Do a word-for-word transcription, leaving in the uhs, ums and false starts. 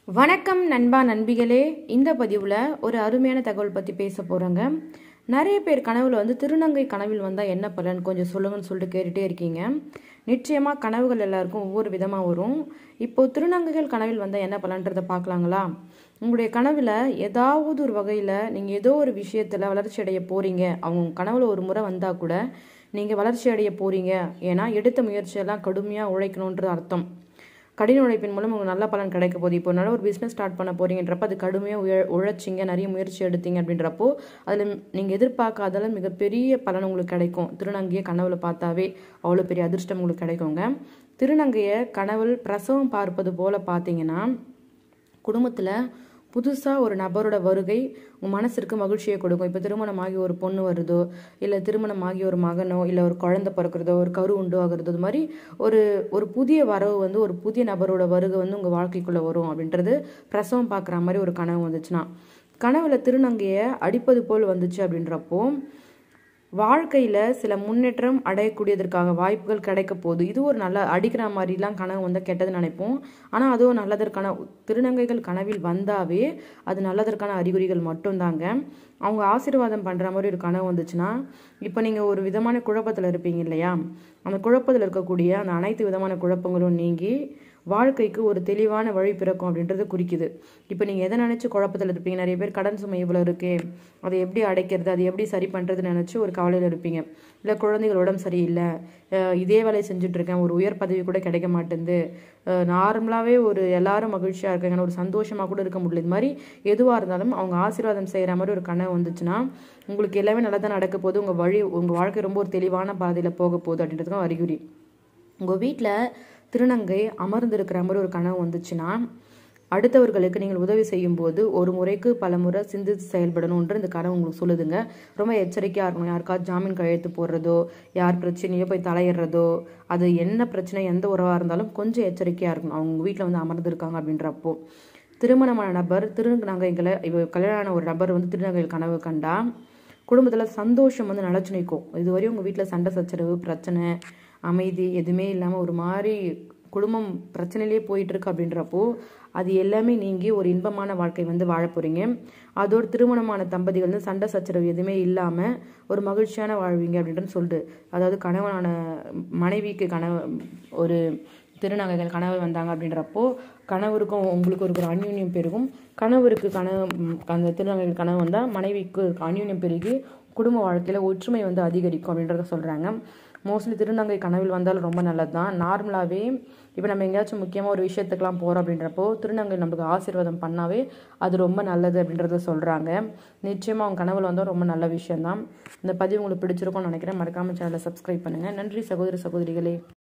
வணக்கம் நண்பா நண்பிகளே. இந்த பதிவில் ஒரு அருமையான தகவல் பற்றி பேச போகிறோங்க. நிறைய பேர் கனவுல வந்து திருநங்கை கனவில் வந்தால் என்ன பலன் கொஞ்சம் சொல்லுங்கன்னு சொல்லிட்டு கேட்டுகிட்டே இருக்கீங்க. நிச்சயமாக கனவுகள் எல்லாருக்கும் ஒவ்வொரு விதமாக வரும். இப்போது திருநங்கைகள் கனவில் வந்தால் என்ன பலன்றதை பார்க்கலாங்களா? உங்களுடைய கனவில் ஏதாவது ஒரு வகையில் நீங்கள் ஏதோ ஒரு விஷயத்தில் வளர்ச்சி அடைய போகிறீங்க. அவங்க கனவுல ஒரு முறை வந்தால் கூட நீங்கள் வளர்ச்சி அடைய போகிறீங்க. ஏன்னா எடுத்த முயற்சியெல்லாம் கடுமையாக உழைக்கணுன்றது அர்த்தம். கடின உழைப்பின் மூலம் உங்களுக்கு நல்ல பலன் கிடைக்க போகுது. இப்போ நல்ல ஒரு பிஸ்னஸ் ஸ்டார்ட் பண்ண போறீங்கன்றப்ப அது கடுமையாக உழ உழைச்சிங்க நிறைய முயற்சி எடுத்தீங்க அப்படின்றப்போ அதில் நீங்கள் எதிர்பார்க்காதால மிகப்பெரிய பலன் உங்களுக்கு கிடைக்கும். திருநங்கையை கனவுல பார்த்தாவே அவ்வளோ பெரிய அதிர்ஷ்டம் உங்களுக்கு கிடைக்குங்க. திருநங்கையை கனவுல பிரசவம் பார்ப்பது போல பார்த்தீங்கன்னா குடும்பத்தில் புதுசாக ஒரு நபரோட வருகை உங்கள் மனசிற்கு மகிழ்ச்சியை கொடுக்கும். இப்போ திருமணமாகி ஒரு பொண்ணு வருதோ, இல்லை திருமணமாகி ஒரு மகனோ, இல்லை ஒரு குழந்தை பிறக்கிறதோ, ஒரு கரு உண்டு ஆகுறதோ, இது மாதிரி ஒரு ஒரு புதிய வரவு வந்து ஒரு புதிய நபரோட வருகை வந்து உங்கள் வாழ்க்கைக்குள்ளே வரும் அப்படின்றது பிரசவம் பார்க்குற மாதிரி ஒரு கனவு வந்துச்சுன்னா. கனவுல திருநங்கையை அடிப்பது போல் வந்துச்சு அப்படின்றப்போ வாழ்க்கையில் சில முன்னேற்றம் அடையக்கூடியதற்காக வாய்ப்புகள் கிடைக்க போகுது. இது ஒரு நல்ல அடிக்கிற மாதிரிலாம் கனவு வந்து கெட்டது நினைப்போம். ஆனால் அதுவும் நல்லதற்கான திருநங்கைகள் கனவில் வந்தாவே அது நல்லதற்கான அறிகுறிகள் மட்டும்தாங்க. அவங்க ஆசீர்வாதம் பண்ணுற மாதிரி ஒரு கனவு வந்துச்சுன்னா, இப்போ நீங்கள் ஒரு விதமான குழப்பத்தில் இருப்பீங்க இல்லையா? அந்த குழப்பத்தில் இருக்கக்கூடிய அந்த அனைத்து விதமான குழப்பங்களும் நீங்கி வாழ்க்கைக்கு ஒரு தெளிவான வழி பிறக்கும் அப்படின்றது குறிக்குது. இப்போ நீங்கள் எதை நினச்சி குழப்பத்தில் இருப்பீங்க? நிறைய பேர் கடன் சுமை இவ்வளோ இருக்கே, அதை எப்படி அடைக்கிறது, அதை எப்படி சரி பண்ணுறதுன்னு நினச்சி ஒரு கவலையில் இருப்பீங்க. இல்லை குழந்தைகள் உடம்பு சரியில்லை, இதே வேலையை செஞ்சுட்ருக்கேன், ஒரு உயர் பதவி கூட கிடைக்க மாட்டேங்குது, நார்மலாகவே ஒரு எல்லாரும் மகிழ்ச்சியாக இருக்காங்க, ஒரு சந்தோஷமாக கூட இருக்க முடியல. இது மாதிரி எதுவாக இருந்தாலும் அவங்க ஆசீர்வாதம் செய்கிற மாதிரி ஒரு கனவு வந்துச்சுன்னா உங்களுக்கு எல்லாமே நல்லா தான் நடக்க போகுது. உங்கள் வழி உங்கள் வாழ்க்கை ரொம்ப ஒரு தெளிவான பாதையில் போக போகுது அப்படின்றதுக்கும் அறிகுறி. உங்கள் வீட்டில் திருநங்கை அமர்ந்திருக்கிற மாதிரி ஒரு கனவு வந்துச்சுன்னா அடுத்தவர்களுக்கு நீங்கள் உதவி செய்யும் போது ஒரு முறைக்கு பல முறை சிந்தித்து செயல்படணுன்ற இந்த கனவு உங்களுக்கு சொல்லுதுங்க. ரொம்ப எச்சரிக்கையாக இருக்கணும். யாருக்காவது ஜாமீன் கையெழுத்து போடுறதோ, யார் பிரச்சனையோ போய் தலையிடுறதோ, அது என்ன பிரச்சனை எந்த உறவாக இருந்தாலும் கொஞ்சம் எச்சரிக்கையாக இருக்கணும். அவங்க வீட்டில் வந்து அமர்ந்திருக்காங்க அப்படின்றப்போ திருமணமான நபர் திருநங்கைகளை இப்போ கல்யாணமான ஒரு நபர் வந்து திருநங்கைகள் கனவு கண்டா குடும்பத்தில் சந்தோஷம் வந்து நிலச்சி நிற்கும். இதுவரையும் உங்கள் வீட்டில் சண்டை சச்சரவு பிரச்சனை அமைதி எதுவுமே இல்லாமல் ஒரு மாதிரி குடும்பம் பிரச்சனையிலே போயிட்டுருக்கு அப்படின்றப்போ அது எல்லாமே நீங்கி ஒரு இன்பமான வாழ்க்கை வந்து வாழ போகிறீங்க. அதோடு திருமணமான தம்பதிகள் வந்து சண்டை சச்சரவு எதுவுமே இல்லாமல் ஒரு மகிழ்ச்சியான வாழ்வீங்க அப்படின்றது சொல்லிட்டு, அதாவது கணவனான மனைவிக்கு கனவு ஒரு திருநங்கைகள் கனவு வந்தாங்க அப்படின்றப்போ கணவருக்கும் உங்களுக்கு ஒரு அந்யூன்யம் பெருகும். கணவருக்கு கனவு அந்த திருநங்கைகள் கனவு வந்தால் மனைவிக்கு அந்யூன்யம் பெருகி குடும்ப வாழ்க்கையில் ஒற்றுமை வந்து அதிகரிக்கும் அப்படின்றத சொல்கிறாங்க. மோஸ்ட்லி திருநங்கை கனவில் வந்தாலும் ரொம்ப நல்லது தான். நார்மலாகவே இப்போ நம்ம எங்கேயாச்சும் முக்கியமாக ஒரு விஷயத்துக்கெலாம் போகிறோம் அப்படின்றப்போ திருநங்கை நம்மளுக்கு ஆசீர்வாதம் பண்ணாவே அது ரொம்ப நல்லது அப்படின்றத சொல்கிறாங்க. நிச்சயமாக அவங்க கனவில் வந்தால் ரொம்ப நல்ல விஷயம்தான். இந்த பதிவு உங்களுக்கு பிடிச்சிருக்கும்னு நினைக்கிறேன். மறக்காமல் சேனலை சப்ஸ்கிரைப் பண்ணுங்கள். நன்றி சகோதர சகோதரிகளே.